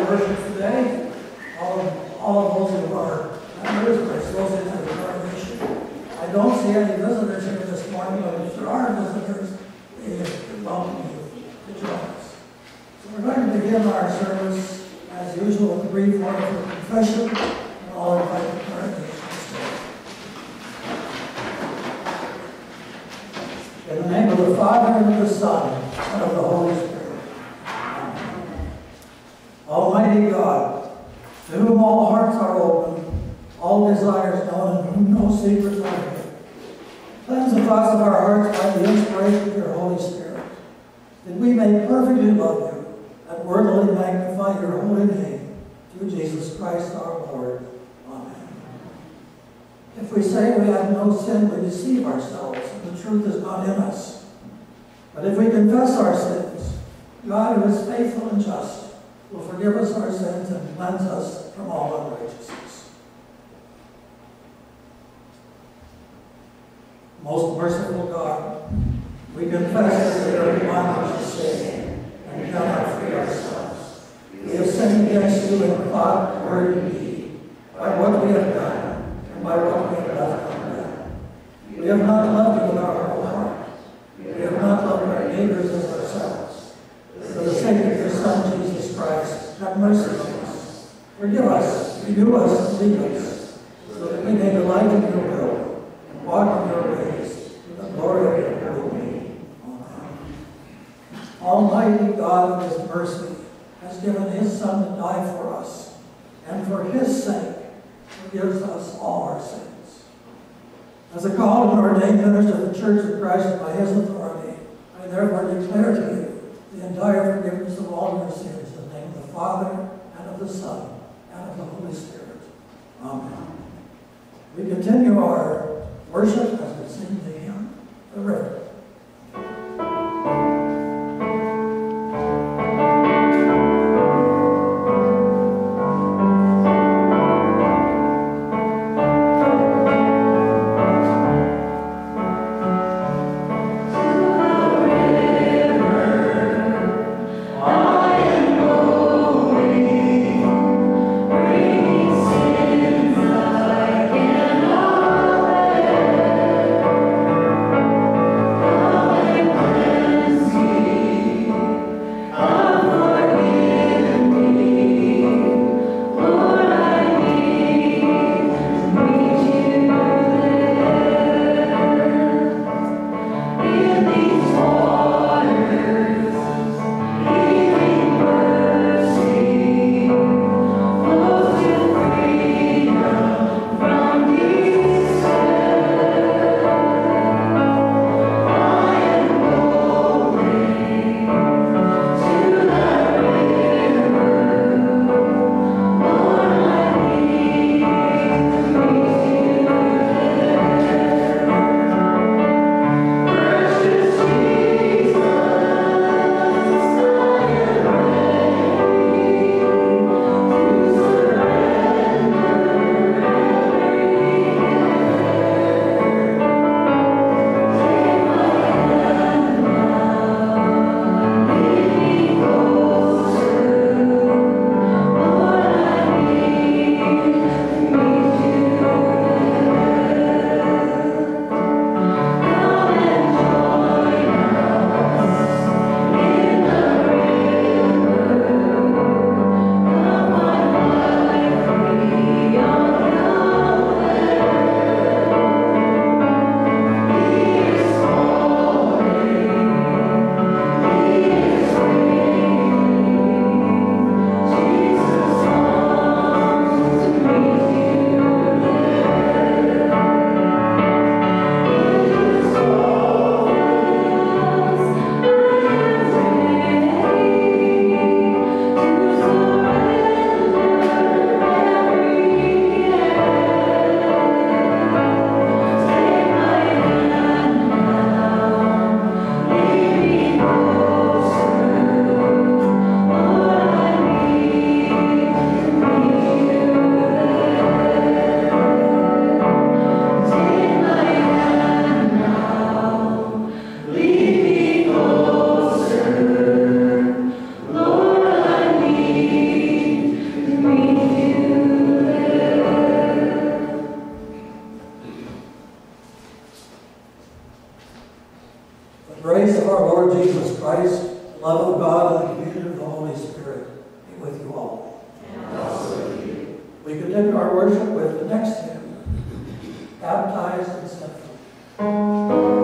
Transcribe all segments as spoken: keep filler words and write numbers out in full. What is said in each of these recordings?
worship today. All of, all of those who are members are associated with the congregation. I don't see any visitors here this morning, but if there are visitors, we welcome you to join us. So we're going to begin our service, as usual, with a brief word of confession, and I'll invite the congregation to stand. In the name of the Father, and of the Son, and of the Holy Spirit. Amen. Almighty God, to whom all hearts are open, all desires known, and whom no secrets are hidden, cleanse the thoughts of our hearts by the inspiration of your Holy Spirit, that we may perfectly love you and worthily magnify your holy name, through Jesus Christ our Lord. Amen. If we say we have no sin, we deceive ourselves, and the truth is not in us. But if we confess our sins, God, who is faithful and just, will forgive us our sins and cleanse us from all unrighteousness. Most merciful God, we confess that we are bondage to sin and cannot free ourselves. We have sinned against you in thought, word, and deed, by what we have done and by what we have left undone. We have not loved you with our whole heart. We have not loved our neighbors as ourselves. For the sake of your Son, Jesus Christ, have mercy on us. Forgive us, renew us, and lead us, so that we may delight in your will and walk in your ways to the glory of your holy name. Amen. Almighty God, in his mercy, has given his Son to die for us, and for his sake forgives us all our sins. As a called and ordained minister of the Church of Christ by his authority, I therefore declare to you the entire forgiveness of all your sins in the name of the Father, and of the Son, and of the Holy Spirit. Amen. We continue our worship as we sing the hymn, The River. Bring sins I cannot The grace of our Lord Jesus Christ, the love of God, and the communion of the Holy Spirit be with you all. And also with you. We continue our worship with the next hymn, Baptized and Set Free.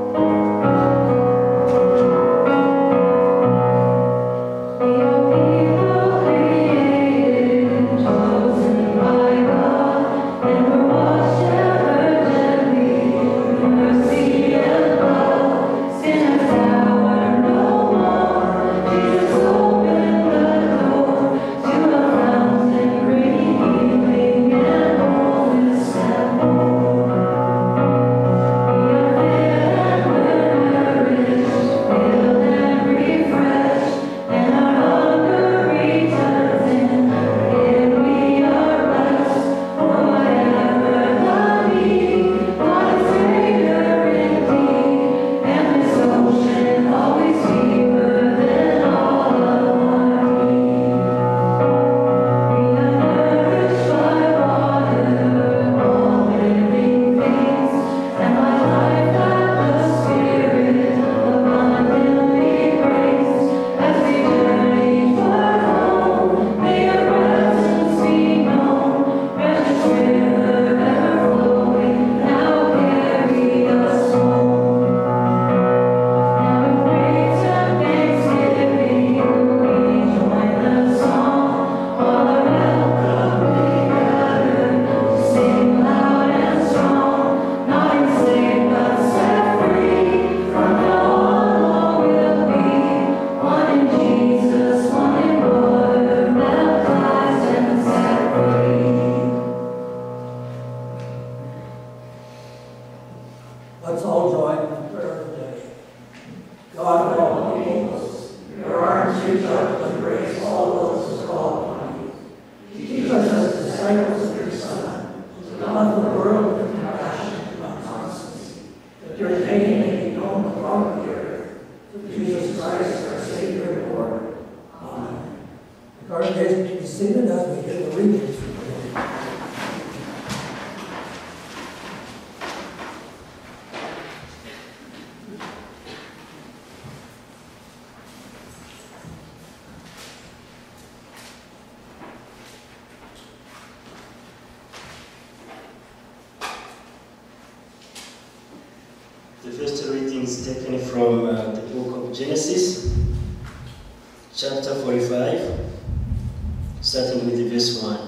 Let's all join in the prayer of the day. God of all peoples, your arms reach out to embrace all those who call upon you. Teach us as disciples of your Son, to love the world with compassion and constancy, that your name may be known throughout the earth, through Jesus Christ, our Savior and Lord. Amen. The congregation may be seated as we hear the readings from the day. The first reading is taken from uh, the book of Genesis, chapter forty-five, starting with verse one.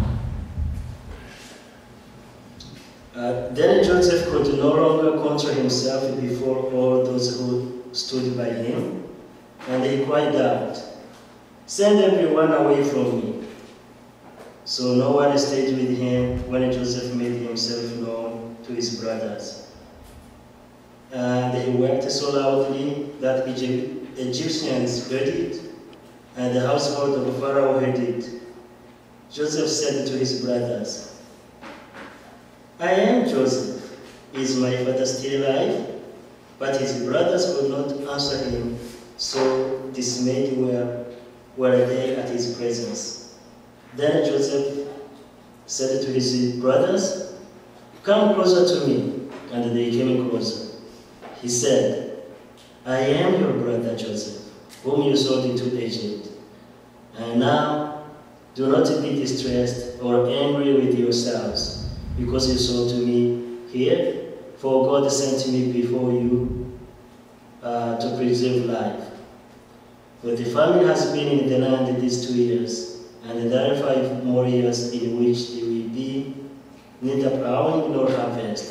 Uh, then Joseph could no longer control himself before all those who stood by him, and he cried out, "Send everyone away from me." So no one stayed with him when Joseph made himself known to his brothers. And he wept so loudly that Egypt, Egyptians heard it, and the household of Pharaoh heard it. Joseph said to his brothers, "I am Joseph. Is my father still alive?" But his brothers could not answer him, so dismayed were, were they at his presence. Then Joseph said to his brothers, "Come closer to me." And they came closer. He said, "I am your brother Joseph, whom you sold into Egypt. And now do not be distressed or angry with yourselves, because you sold to me here, for God sent me before you uh, to preserve life. For the famine has been in the land these two years, and there are five more years in which there will be neither plowing nor harvest.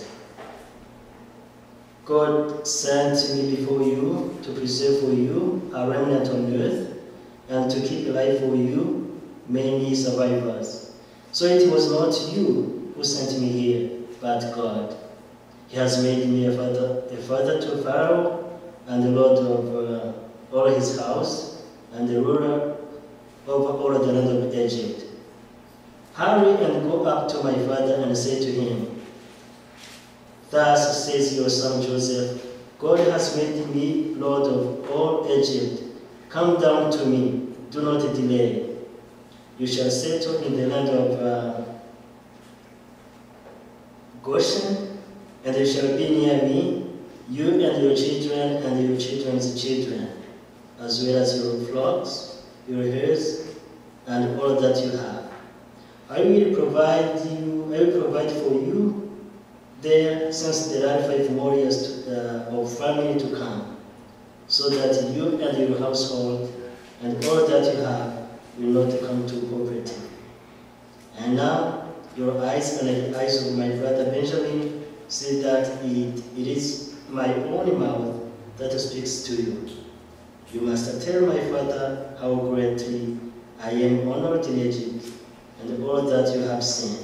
God sent me before you to preserve for you a remnant on earth, and to keep alive for you many survivors. So it was not you who sent me here, but God. He has made me a father, a father to Pharaoh, and the Lord of uh, all his house, and the ruler over all the land of Egypt. Hurry and go up to my father and say to him, 'Thus says your son Joseph, God has made me Lord of all Egypt. Come down to me, do not delay. You shall settle in the land of uh, Goshen, and you shall be near me, you and your children and your children's children, as well as your flocks, your herds, and all that you have. I will provide you. I will provide for you there, since there are five more years to, uh, of famine to come, so that you and your household and all that you have will not come to poverty. And now your eyes and the eyes of my brother Benjamin see that it, it is my own mouth that speaks to you. You must tell my father how greatly I am honored in Egypt and all that you have seen.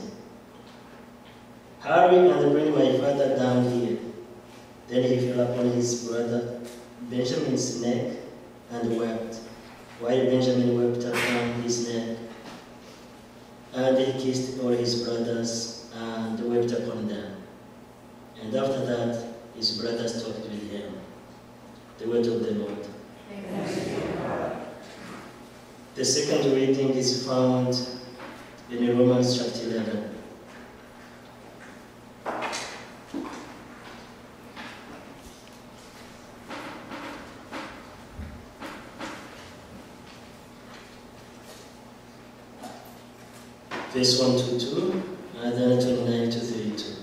Hurry and bring my father down here. Then he fell upon his brother Benjamin's neck and wept, while Benjamin wept upon his neck. And he kissed all his brothers and wept upon them. And after that, his brothers talked with him. The word of the Lord. The second reading is found in Romans chapter eleven. Verse one to two, and then twenty-nine to thirty-two.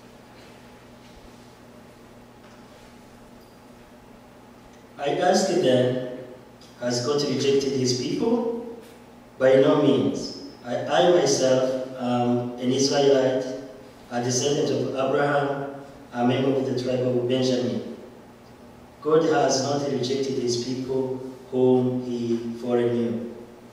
I asked them, has God rejected his people? By no means. I, I myself am an Israelite, a descendant of Abraham, a member of the tribe of Benjamin. God has not rejected his people whom he foreknew.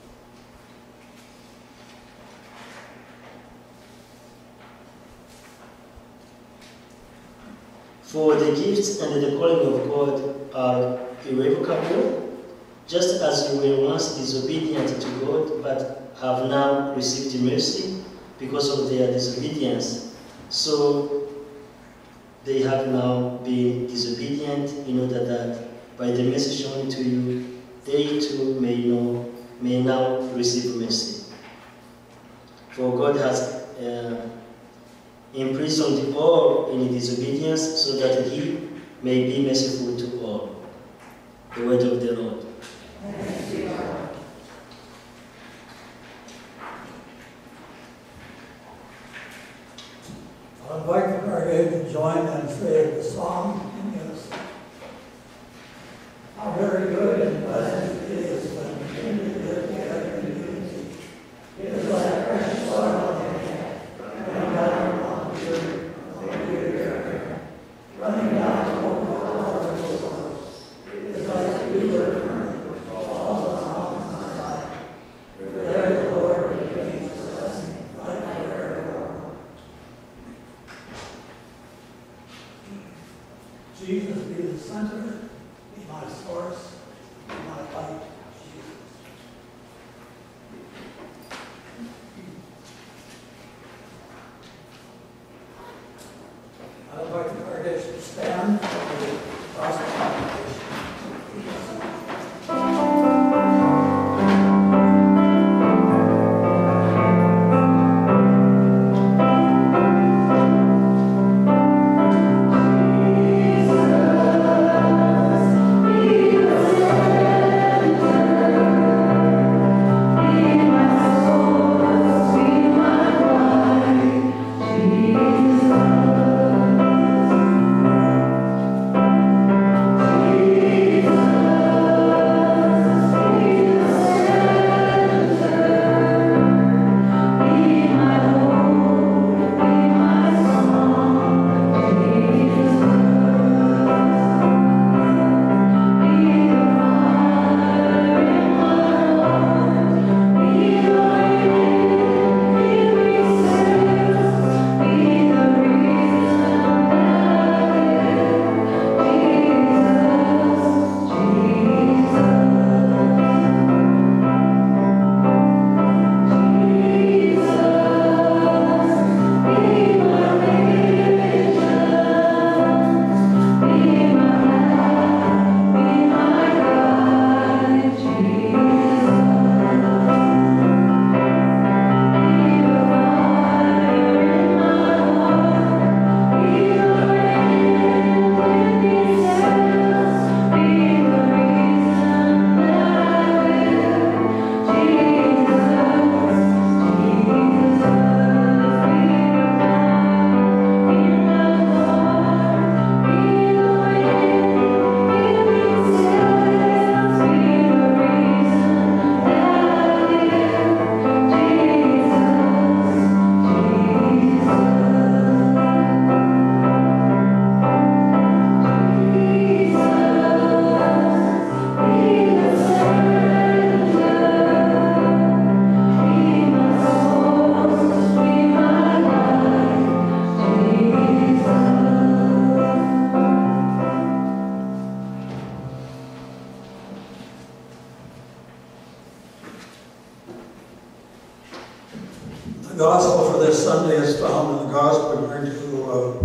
For the gifts and the calling of God are irrevocable, just as you were once disobedient to God, but have now received mercy because of their disobedience. So they have now been disobedient in order that by the mercy shown to you, they too may, know, may now receive mercy. For God has uh, imprisoned all in disobedience, so that he may be merciful to all. The word of the Lord. Thanks be to God. I'll invite the brigade to join and say the song in unison. How very good and pleasant it is when we can live together in unity. It is like precious oil on the head, running down along the earth, running down over all our souls. It is like the river turning, falls on our side. There the Lord remains a blessing, like forevermore. Jesus be the center, be my source, be my light, Jesus. I'd like the congregation to stand for the gospel congregation. Jesus. gospel for this Sunday is found in the gospel according to uh,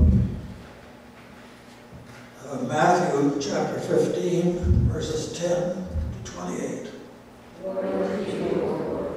uh, Matthew chapter fifteen, verses ten to twenty-eight. Glory to you, Lord.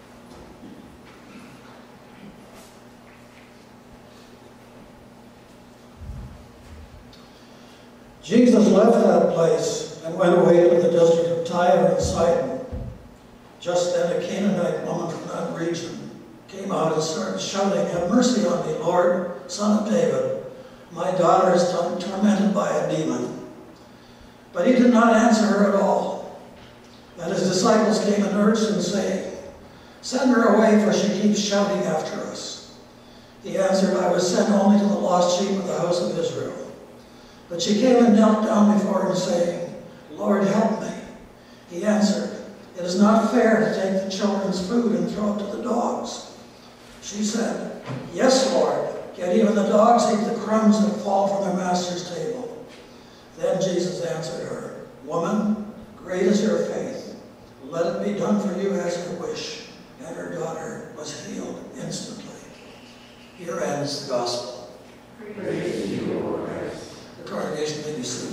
Jesus left that place and went away to the district of Tyre and Sidon. Just then a Canaanite woman from that region came out and started shouting, "Have mercy on me, Lord, Son of David. My daughter is tormented by a demon." But he did not answer her at all. And his disciples came and urged him, saying, "Send her away, for she keeps shouting after us." He answered, "I was sent only to the lost sheep of the house of Israel." But she came and knelt down before him, saying, "Lord, help me." He answered, "It is not fair to take the children's food and throw it to the dogs." She said, "Yes, Lord, yet even the dogs eat the crumbs that fall from their master's table." Then Jesus answered her, "Woman, great is your faith. Let it be done for you as you wish." And her daughter was healed instantly. Here ends the gospel. Praise to you, Lord. The congregation may be seated.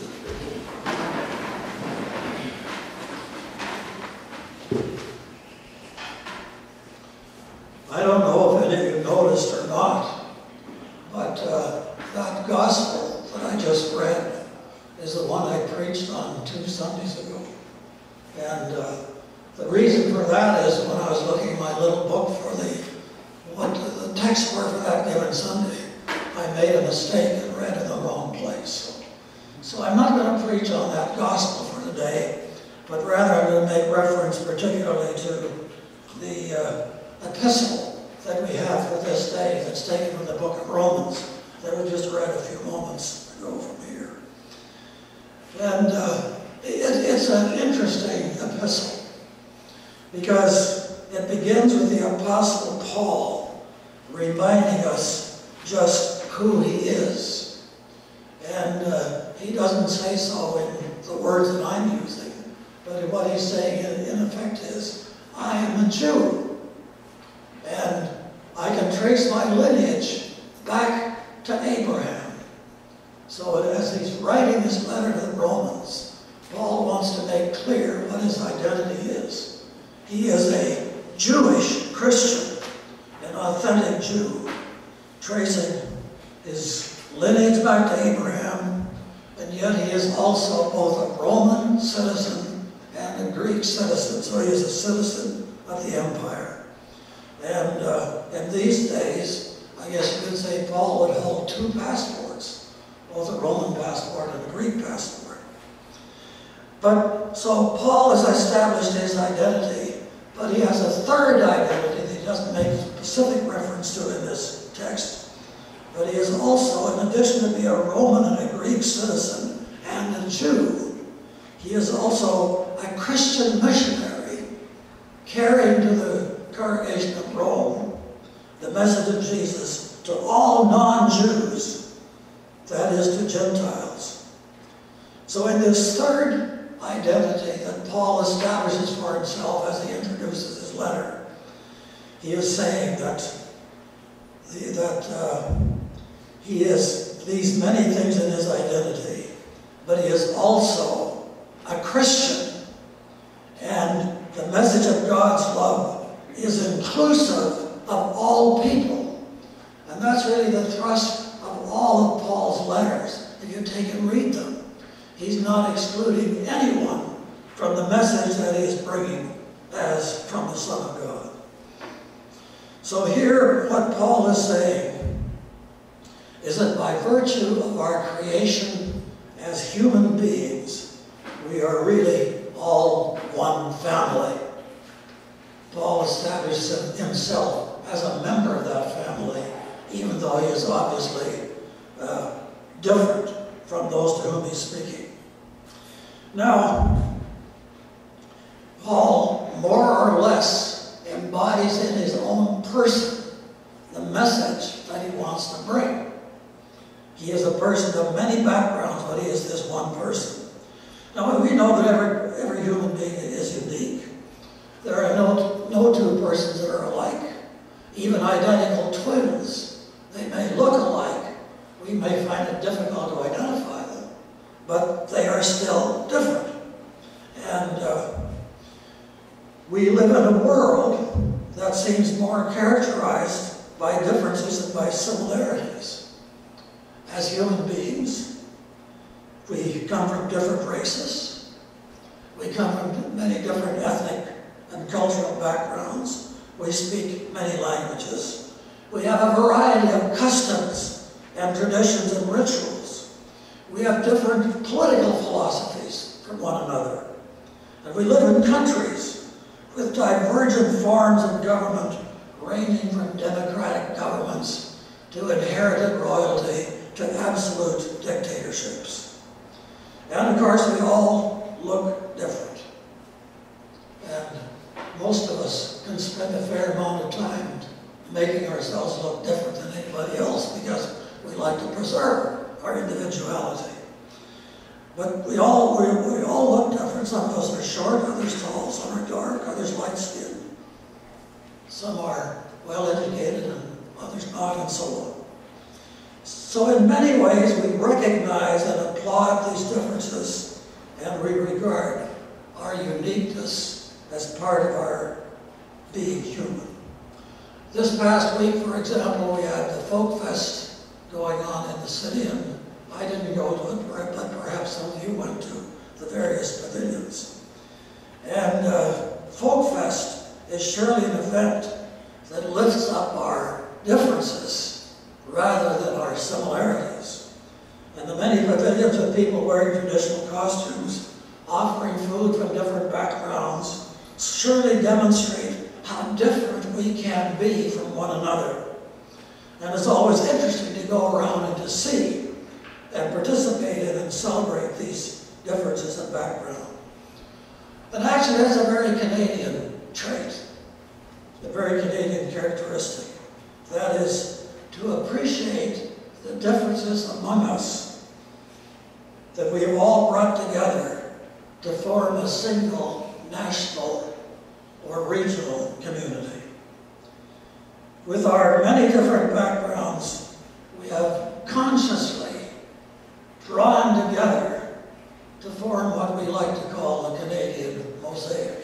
I don't know if any of you noticed or not, but uh, that gospel that I just read is the one I preached on two Sundays ago. And uh, the reason for that is when I was looking at my little book for the what the text were for that given Sunday, I made a mistake and read in the wrong place. So I'm not going to preach on that gospel for today, but rather I'm going to make reference particularly to the uh, epistle that we have for this day that's taken from the book of Romans that we just read a few moments ago from here. And uh, it, it's an interesting epistle because it begins with the Apostle Paul reminding us just who he is. And uh, he doesn't say so in the words that I'm using, but what he's saying in, in effect is, I am a Jew, and I can trace my lineage back to Abraham. So as he's writing this letter to the Romans, Paul wants to make clear what his identity is. He is a Jewish Christian, an authentic Jew, tracing his lineage back to Abraham, and yet he is also both a Roman citizen and a Greek citizen, so he is a citizen of the empire. And uh, in these days, I guess you could say Paul would hold two passports, both a Roman passport and a Greek passport. But so Paul has established his identity, but he has a third identity that he doesn't make specific reference to in this text. But he is also, in addition to being a Roman and a Greek citizen and a Jew, he is also a Christian missionary carrying to the congregation of Rome the message of Jesus to all non-Jews, that is, to Gentiles. So in this third identity that Paul establishes for himself as he introduces his letter, he is saying that, the, that uh, he is these many things in his identity, but he is also a Christian, and the message of God's love is inclusive of all people. And that's really the thrust of all of Paul's letters, if you take and read them. He's not excluding anyone from the message that he is bringing as from the Son of God. So here, what Paul is saying is that by virtue of our creation as human beings, we are really all one family. Paul establishes himself as a member of that family, even though he is obviously uh, different from those to whom he's speaking. Now, Paul more or less embodies in his own person the message that he wants to bring. He is a person of many backgrounds, but he is this one person. Now, we know that every, every human being is unique. There are no, no two persons that are alike. even identical twins. They may look alike. We may find it difficult to identify them, but they are still different. And uh, we live in a world that seems more characterized by differences than by similarities. As human beings, we come from different races. We come from many different ethnic and cultural backgrounds. We speak many languages. We have a variety of customs and traditions and rituals. We have different political philosophies from one another. And we live in countries with divergent forms of government, ranging from democratic governments to inherited royalty to absolute dictatorships. And of course, we all look different. And most of us can spend a fair amount of time making ourselves look different than anybody else because we like to preserve our individuality. But we all, we, we all look different. Some of us are short, others tall, some are dark, others light-skinned. Some are well-educated and others not, and so on. So in many ways, we recognize and applaud these differences, and we regard our uniqueness as part of our being human. This past week, for example, we had the Folk Fest going on in the city, and I didn't go to it, but perhaps some of you went to the various pavilions. And uh, Folk Fest is surely an event that lifts up our differences rather than our similarities. And the many pavilions of people wearing traditional costumes, offering food from different backgrounds, surely demonstrate how different we can be from one another. And it's always interesting to go around and to see and participate in and celebrate these differences in background. But actually, that's a very Canadian trait, a very Canadian characteristic. That is to appreciate the differences among us that we have all brought together to form a single national or regional community. With our many different backgrounds, we have consciously drawn together to form what we like to call a Canadian mosaic.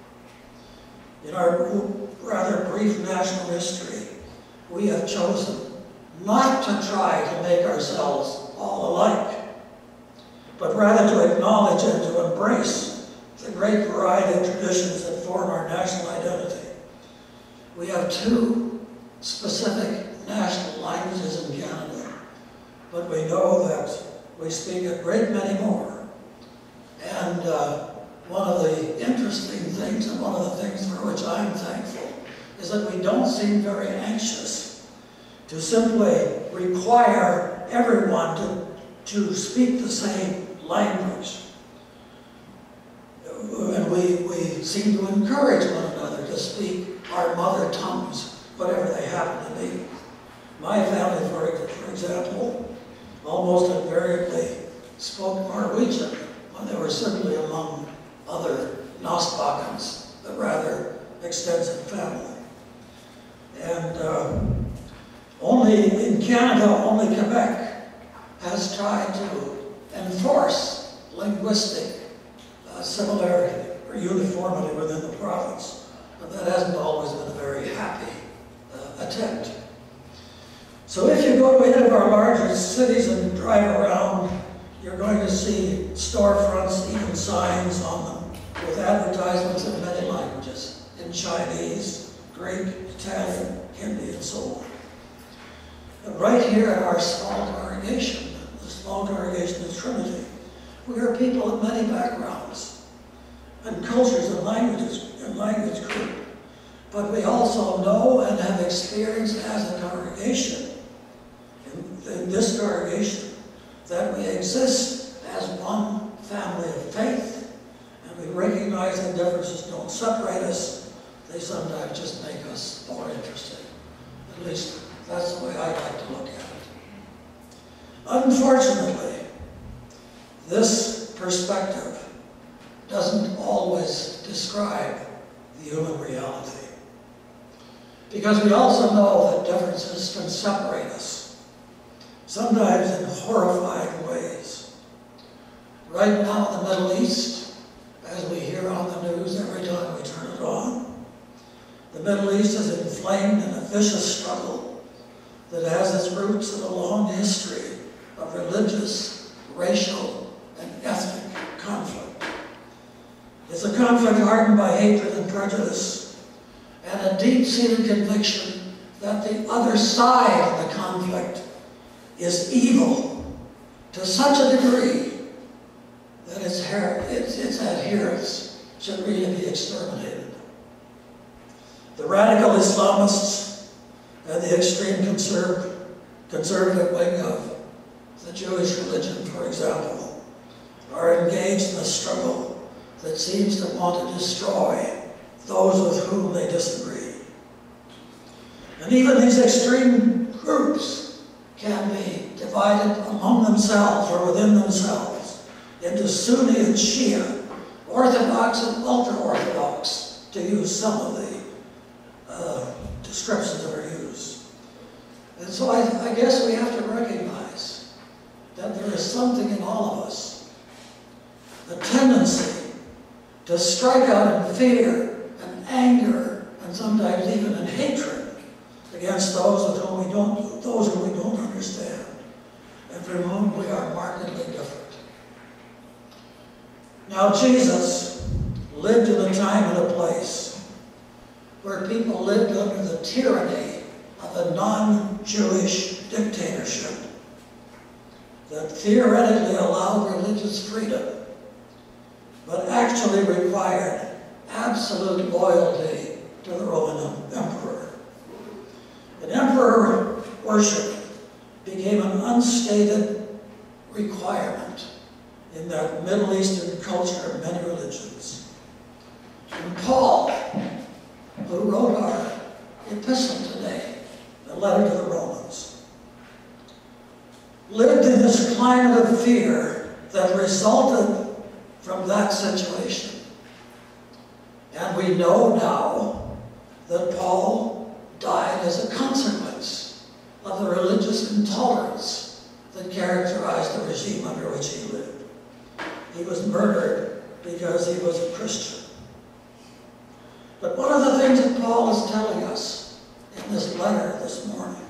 In our rather brief national history, we have chosen not to try to make ourselves all alike, but rather to acknowledge and to embrace the great variety of traditions that form our national identity. We have two specific national languages in Canada, but we know that we speak a great many more. And uh, one of the interesting things, and one of the things for which I'm thankful, is that we don't seem very anxious to simply require everyone to, to speak the same language. And we, we seem to encourage one another to speak our mother tongues, whatever they happen to be. My family, for, for example, almost invariably spoke Norwegian when they were simply among other Nosbakans, a rather extensive family. And uh, only in Canada, only Quebec has tried to enforce linguistic uh, similarity or uniformity within the province, but that hasn't always been a very happy uh, attempt. So if you go to any of our larger cities and drive around, you're going to see storefronts, even signs on them, with advertisements in many languages, in Chinese, Greek, Italian, Hindi, and so on. And right here at our small congregation, the small congregation of Trinity, we are people of many backgrounds and cultures and languages and language group. But we also know and have experienced as a congregation In, in this congregation, that we exist as one family of faith, and we recognize that differences don't separate us, they sometimes just make us more interested. At least that's the way I like to look at it. Unfortunately, this perspective doesn't always describe the human reality. Because we also know that differences can separate us, sometimes in horrifying ways. Right now in the Middle East, as we hear on the news every time we turn it on, the Middle East is inflamed in a vicious struggle that has its roots in a long history of religious, racial, and ethnic conflict. It's a conflict hardened by hatred and prejudice, and a deep-seated conviction that the other side of the conflict is evil to such a degree that its, its, its adherents should really be exterminated. The radical Islamists and the extreme conserv conservative wing of the Jewish religion, for example, are engaged in a struggle that seems to want to destroy those with whom they disagree. And even these extreme groups can be divided among themselves or within themselves into Sunni and Shia, Orthodox and ultra-Orthodox, to use some of the uh, descriptions that are used. And so I, I guess we have to recognize that there is something in all of us, a tendency to strike out in fear and anger, and sometimes even in hatred against those with whom we don't, those whom we don't understand, and from whom we are markedly different. Now, Jesus lived in a time and a place where people lived under the tyranny of a non-Jewish dictatorship that theoretically allowed religious freedom, but actually required absolute loyalty to the Roman emperor. And emperor worship became an unstated requirement in that Middle Eastern culture of many religions. And Paul, who wrote our epistle today, the letter to the Romans, lived in this climate of fear that resulted from that situation. And we know now that Paul died as a consequence of the religious intolerance that characterized the regime under which he lived. He was murdered because he was a Christian. But one of the things that Paul is telling us in this letter this morning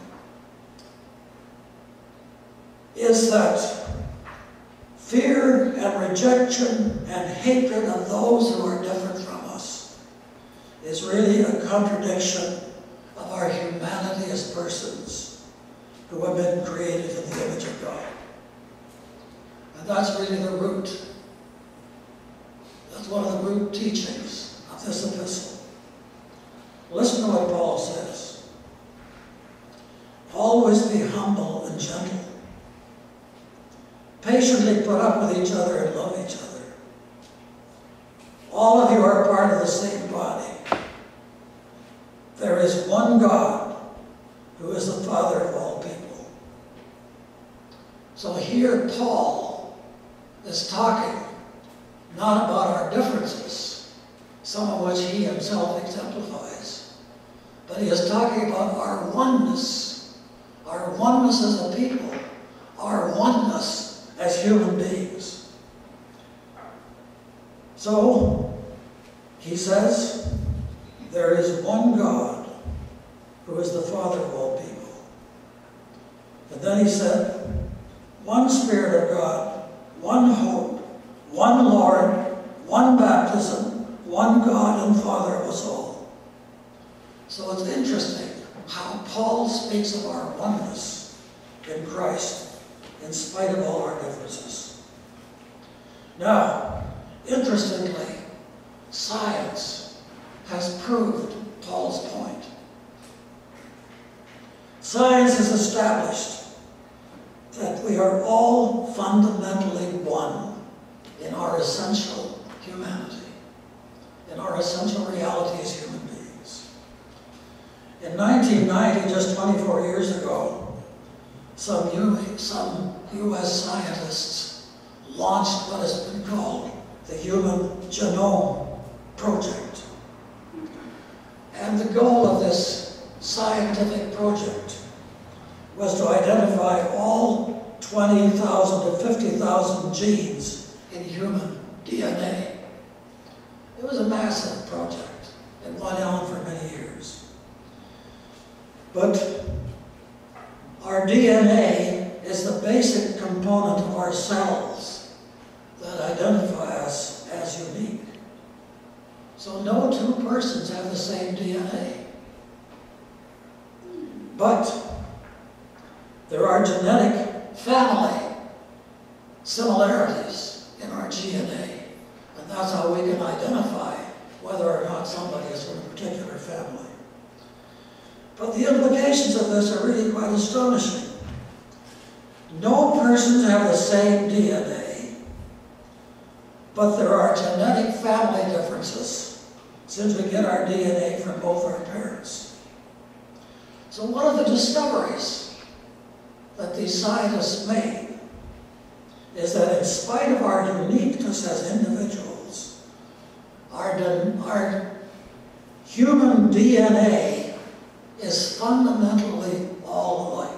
is that fear and rejection and hatred of those who are different from us is really a contradiction of our humanity as persons who have been created in the image of God. And that's really the root. That's one of the root teachings of this epistle. Listen to what Paul says. Always be humble and gentle. Patiently put up with each other and love each other. All of you are part of the same body. There is one God who is the Father of all people. So here Paul is talking not about our differences, some of which he himself exemplifies, but he is talking about our oneness, our oneness as a people, our oneness as human beings. So, he says, there is one God who is the Father of all people. And then he said, one Spirit of God, one hope, one Lord, one baptism, one God and Father of us all. So it's interesting how Paul speaks of our oneness in Christ in spite of all our differences. Now, interestingly, science has proved Paul's point. Science has established that we are all fundamentally one in our essential humanity, in our essential reality as human beings. In nineteen ninety, just twenty-four years ago, some U, some U S scientists launched what has been called the Human Genome Project. And the goal of this scientific project was to identify all twenty thousand to fifty thousand genes in human D N A. It was a massive project. It went on for many years. But our D N A is the basic component of our cells that identify us as unique. So no two persons have the same D N A. But there are genetic family similarities in our D N A, and that's how we can identify whether or not somebody is from a particular family. But the implications of this are really quite astonishing. No persons have the same D N A, but there are genetic family differences since we get our D N A from both our parents. So one of the discoveries that these scientists made is that in spite of our uniqueness as individuals, our, our human D N A is fundamentally all alike.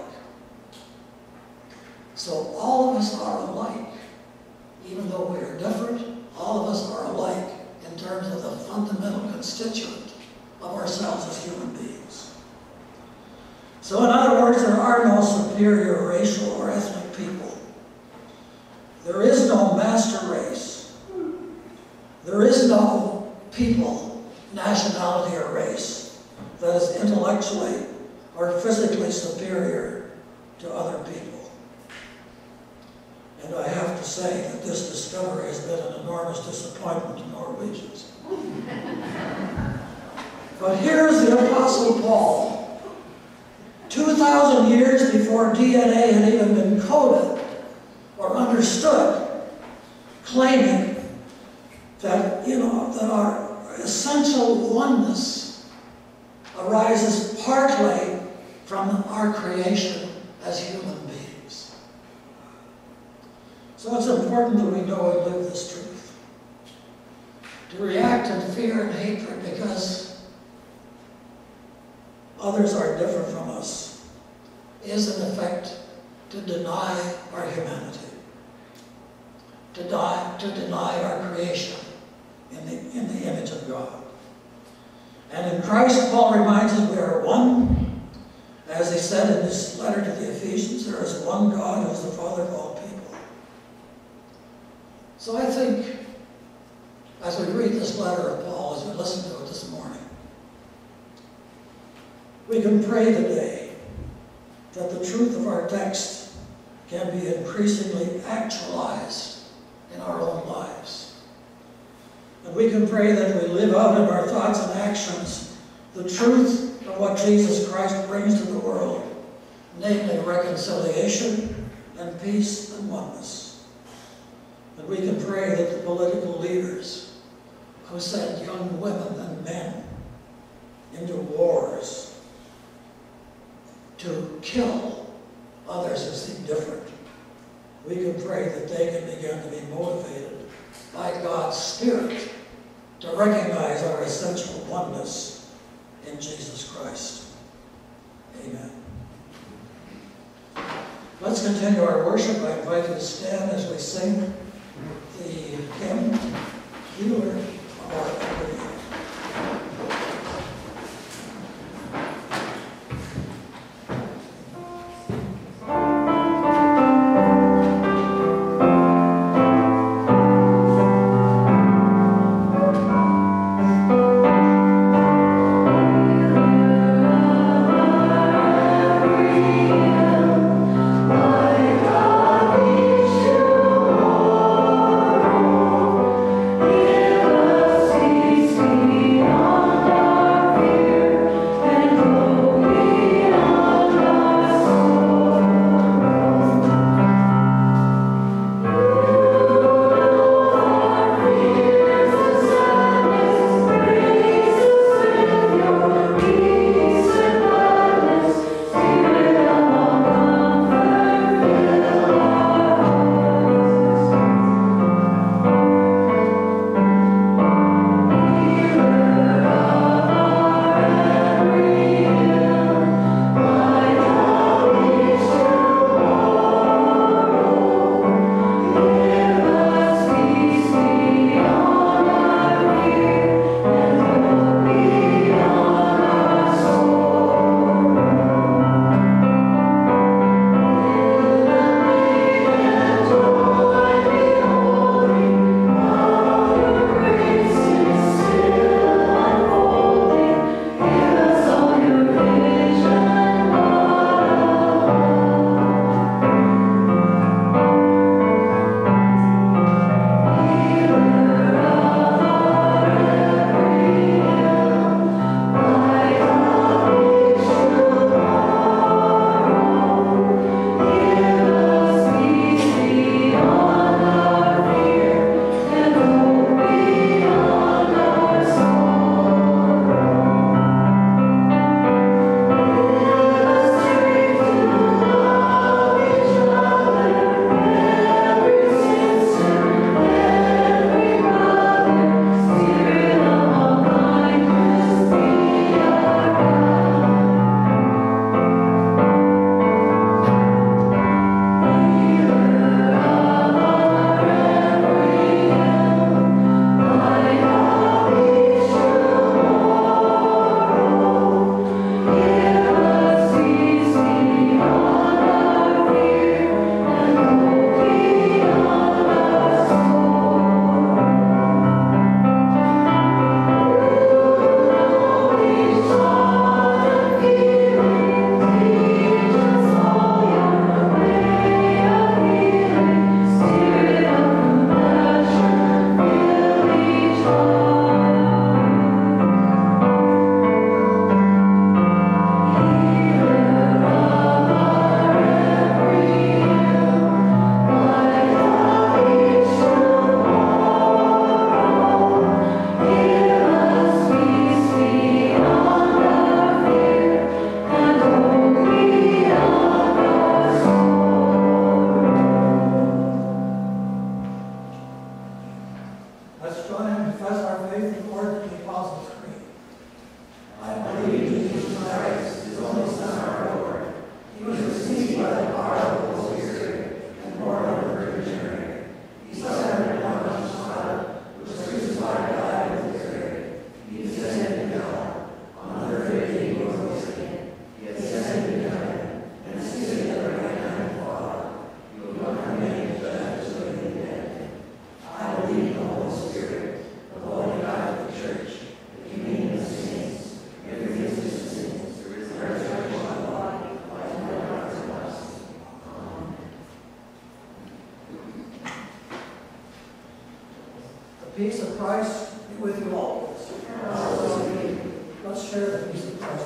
So all of us are alike. Even though we are different, all of us are alike in terms of the fundamental constituent of ourselves as human beings. So in other words, there are no superior racial or ethnic people. There is no master race. There is no people, nationality, or race that is intellectually or physically superior to other people. And I have to say that this discovery has been an enormous disappointment to Norwegians. But here's the Apostle Paul, two thousand years before D N A had even been coded or understood, claiming that, you know, that our essential oneness arises partly from our creation as human beings. So it's important that we know and live this truth. To react in fear and hatred because others are different from us is, in effect, to deny our humanity, to, die, to deny our creation in the, in the image of God. And in Christ, Paul reminds us we are one. As he said in his letter to the Ephesians, there is one God who is the Father of all people. So I think, as we read this letter of Paul, as we listen to it this morning, we can pray today that the truth of our text can be increasingly actualized in our own lives. And we can pray that we live out in our thoughts and actions the truth of what Jesus Christ brings to the world, namely reconciliation and peace and oneness. And we can pray that the political leaders who send young women and men into wars to kill others who seem different, we can pray that they can begin to be motivated by God's Spirit to recognize our essential oneness in Jesus Christ. Amen. Let's continue our worship. I invite you to stand as we sing the hymn, Healer of Our Equity. Oh peace of Christ be with you always. Let's share the peace of Christ.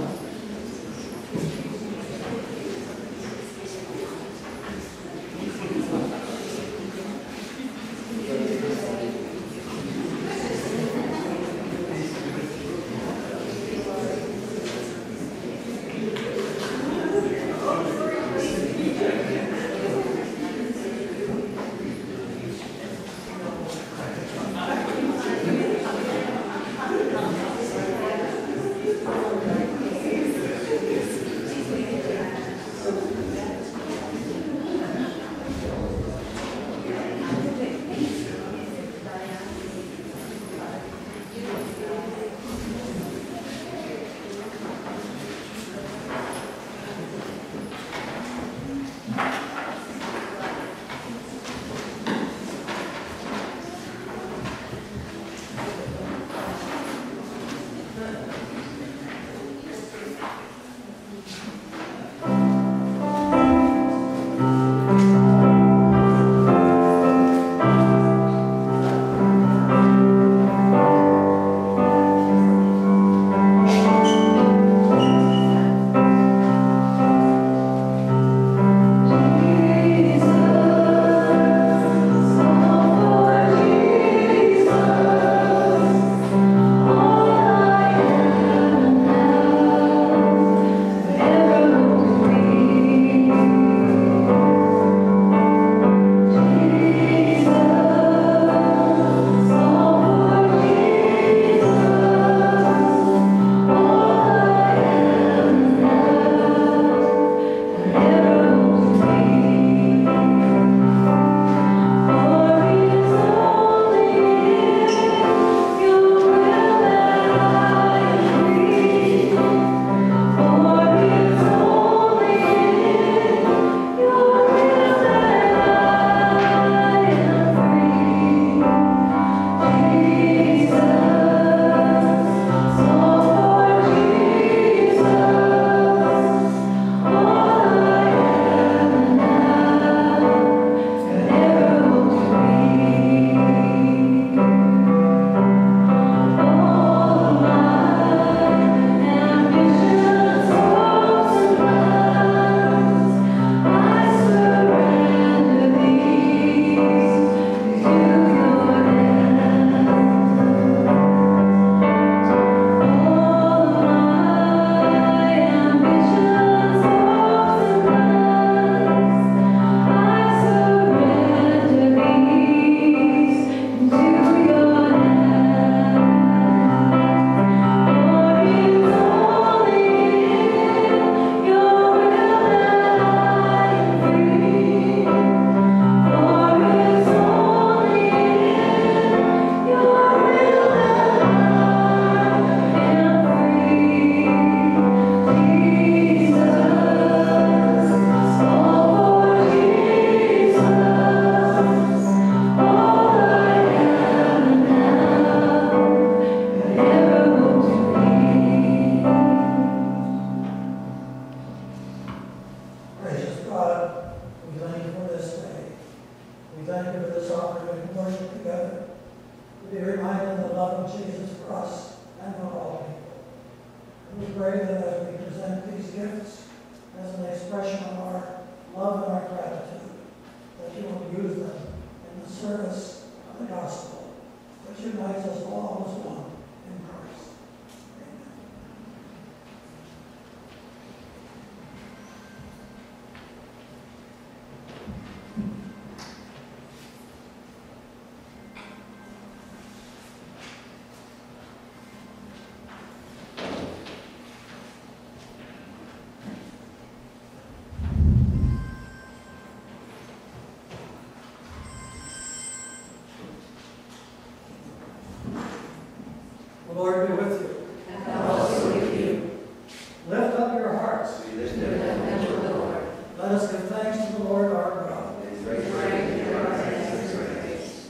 The Lord be with you. And also with you. Lift up your hearts. We lift them up to the Lord. Let us give thanks to the Lord our God. It is right to give our thanks and praise.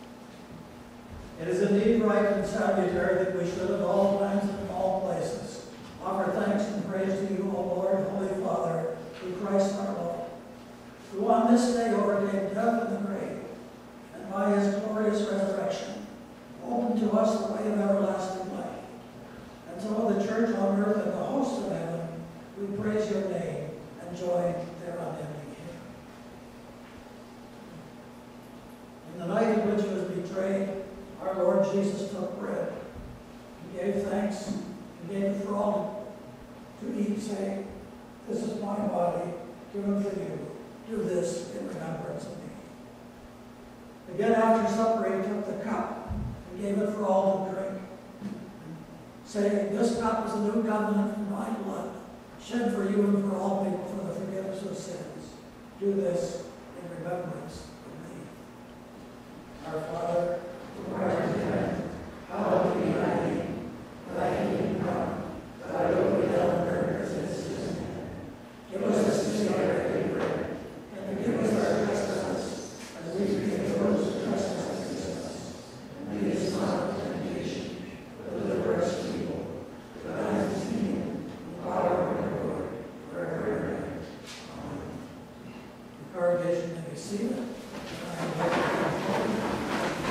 It is indeed right and salutary that we should at all times and in all places offer thanks and praise to you, O Lord, Holy Father, through Christ our Lord, who on this day overcame death and the grave, and by his glorious resurrection our Lord Jesus took bread. He gave thanks. He gave it for all to eat, saying, "This is my body, given for you. Do this in remembrance of me." Again, after supper, he took the cup and gave it for all to drink, saying, "This cup is a new covenant in my blood, shed for you and for all people for the forgiveness of sins. Do this in remembrance of me." Our Father, who art in heaven, hallowed be thy name. Thy kingdom come, thy will be done on earth as it is in heaven. Give us this day our daily bread, and forgive us our trespasses, as we forgive those who trespass against us. And lead us not into temptation, but deliver us from evil. For thine is the kingdom, the power, and the glory, forever and ever. Amen. The congregation may be seated. I invite you to come forward.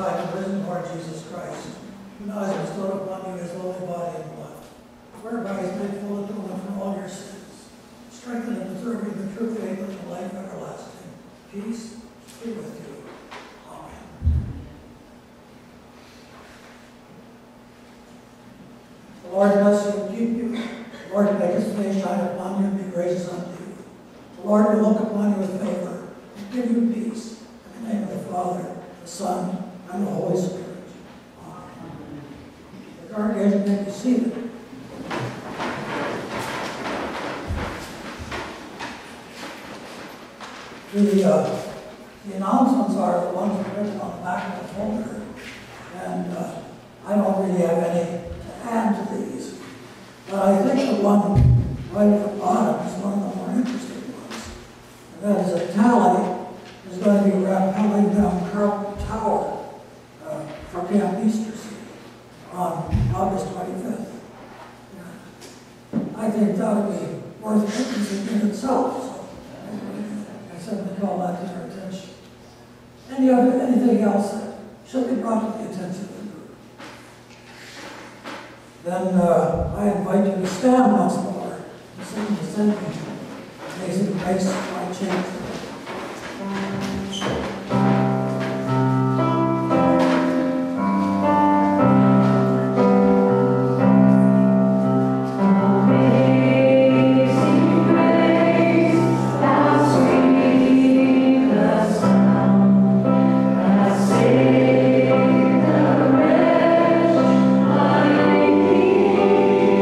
crucified and risen Lord Jesus Christ, who now has bestowed upon you his holy body and blood, whereby he is made full atonement for all your sins, strengthen and preserve you in the true faith and the life everlasting. Peace be with you. Amen. The Lord bless you and keep you. The Lord make his face shine upon you and be gracious unto you. The Lord will look upon you with favor and give you peace. In the name of the Father, the Son, and the Holy Spirit. Amen. The congregation may be seated. The, uh, the announcements are the ones written on the back of the folder, and uh, I don't really have any to add to these. But I think the one right at the bottom is one of the more interesting ones. And that is a tally is going to be rappelling down Carlton Tower uh, for Camp Easter Seed on August twenty-fifth. I think that would be worth witnessing in itself. So I simply call that to your attention. Any other, anything else that should be brought to the attention of the group? Then uh, I invite you to stand once more and sing the sentence. Amazing Grace, my change.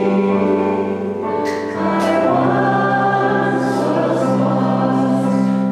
I once was lost.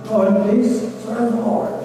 Go in peace, serve the Lord.